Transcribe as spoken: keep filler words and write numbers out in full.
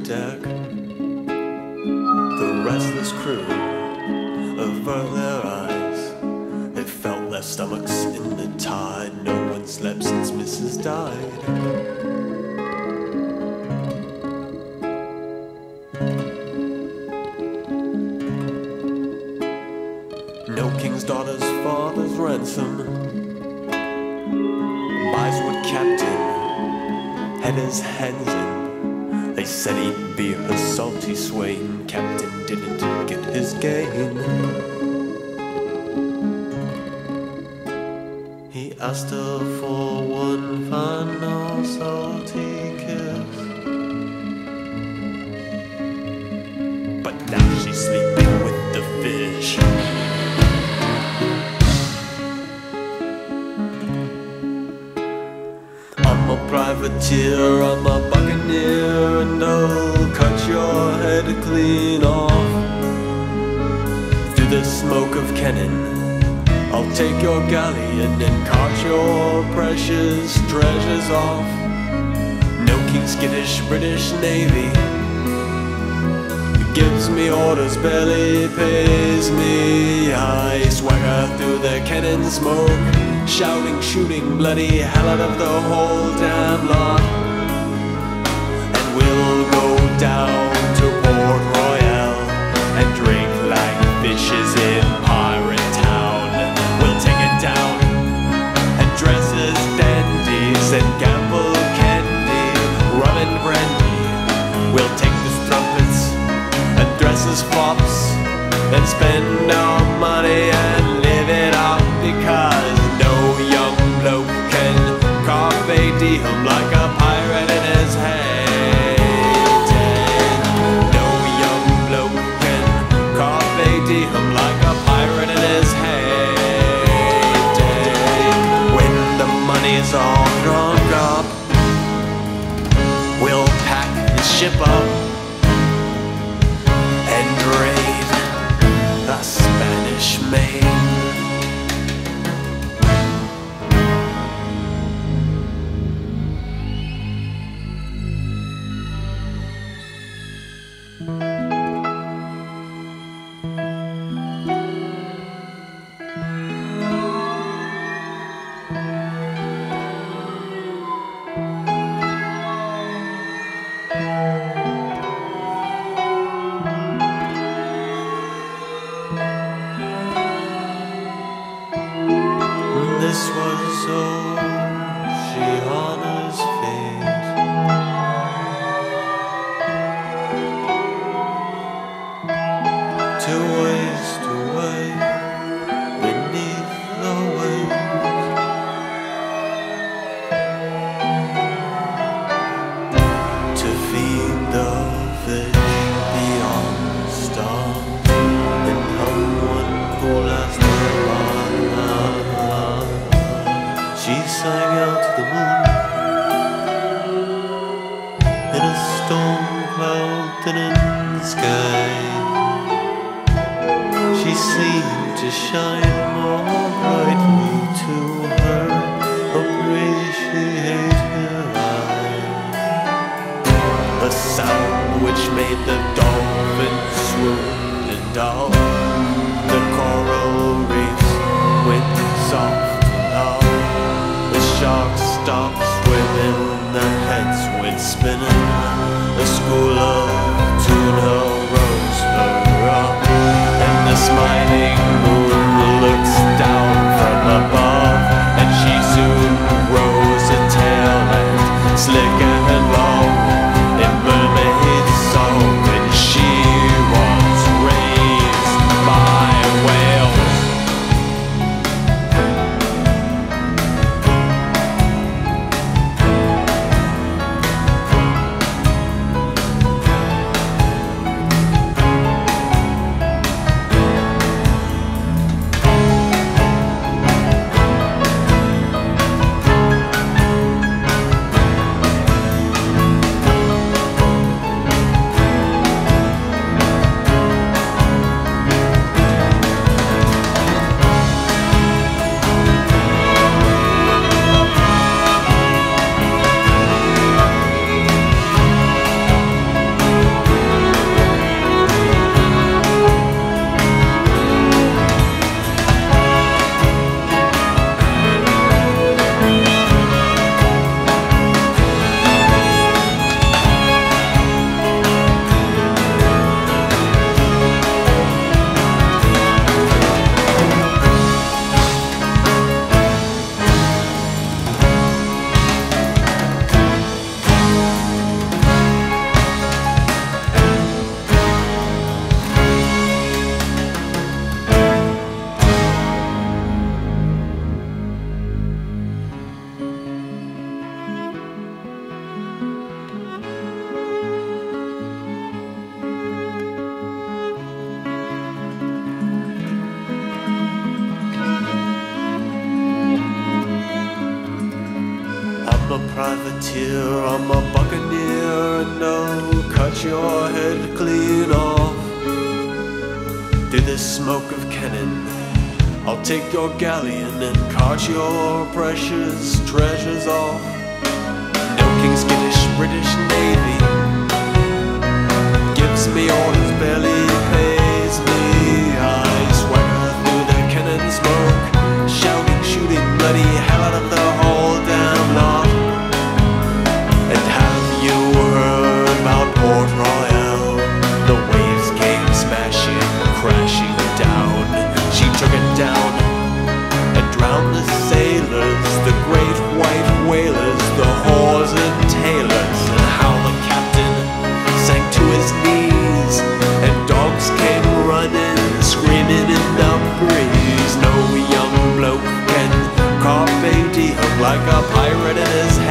deck. The restless crew avert their eyes. They felt their stomachs in the tide. No one slept since Missus died. No king's daughter's father's ransom buys what captain had his hands in. They said he'd be her salty swain. Captain didn't get his gain. He asked her for one final salty kiss, but now she's sleeping with the fish. I'm a privateer, I'm a buccaneer, and I'll cut your head clean off. Through the smoke of cannon, I'll take your galleon and cart your precious treasures off. No King's skittish British Navy gives me orders, barely pays me. I swagger through the cannon smoke, shouting, shooting bloody hell out of the whole damn lot. And we'll go down to Port Royale and drink like fishes in Pirate Town. We'll take it down and dress as dandies and gamble candy, rum and brandy. We'll take the strumpets and dress as fops and spend our money and live it up, because no young bloke can carpe diem like a pirate in his heyday. No young bloke can carpe diem like a pirate in his heyday. When the money's all drunk up, we'll pack the ship up and raid the Spanish Main. This was Oceana's fate. To waste away beneath the waves, to feed the fish beyond the stars, and hung one cool as the she sang out to the moon in a storm cloud-thinning sky. She seemed to shine more brightly to her appreciated eye. The sound which made the dolphins swoon and dull, the coral reefs went soft. The sharks stopped swimming, their heads went spinning. The school of tuna rose her up, and the smiling moon looks down from above, and she soon rose a tail and slick and long in mermaid song, and she was raised by whales. privateer, I'm a buccaneer, and I'll cut your head clean off. Through the smoke of cannon, I'll take your galleon and cart your precious treasures off. No King's Skittish British Navy gives me orders, barely pays me. I swagger through the cannon smoke, shouting, shooting bloody hell out of the whole damn lot. And have you heard about Port Royale? The waves came smashing, crashing down. She took it down and drowned the sailors, the great white whalers, the whores and tailors. And how the captain sank to his knees, and dogs came running, screaming in the breeze. No young bloke can carpe diem like a pirate in his